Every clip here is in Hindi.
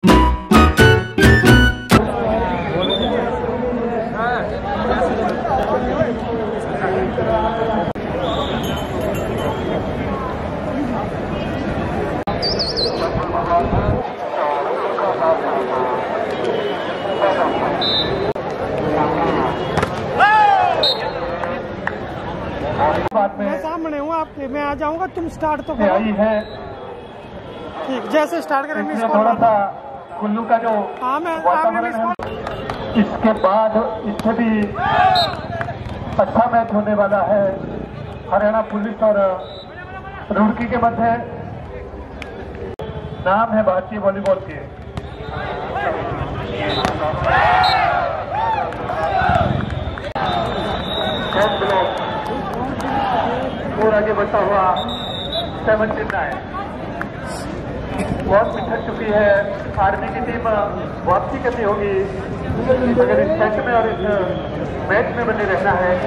मैं सामने हूँ आपके, मैं आ जाऊंगा, तुम स्टार्ट तो करो। आई है ठीक, जैसे स्टार्ट करेंगे थोड़ा सा कुल्लू का जो वातावरण है, इसके बाद इससे भी अच्छा मैच होने वाला है हरियाणा पुलिस और रुड़की के मध्य। नाम है भारतीय वॉलीबॉल के। और आगे बढ़ता हुआ 79 बहुत पिछड़ चुकी है। आर्मी की टीम वापसी करनी होगी अगर इस मैच में और इस मैच में बने रहना है।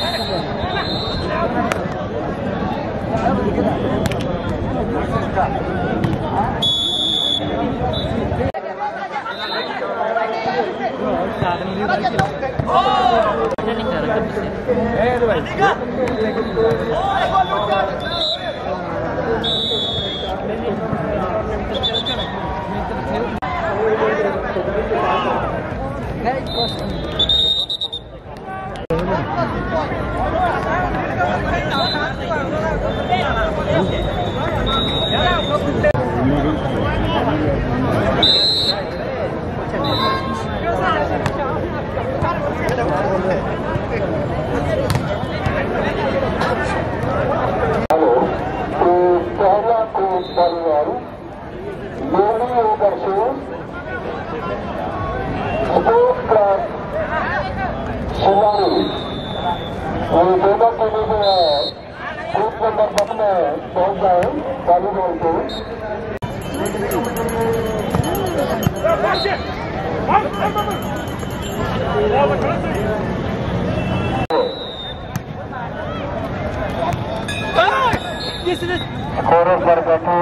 पर बैठे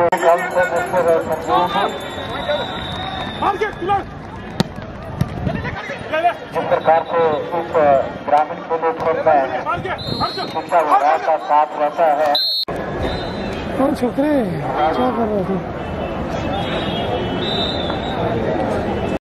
जिस प्रकार से इस ग्रामीण खेलोत्सव में शिक्षा विभाग का साथ रहता है। छोकरे क्या कर रहे थे?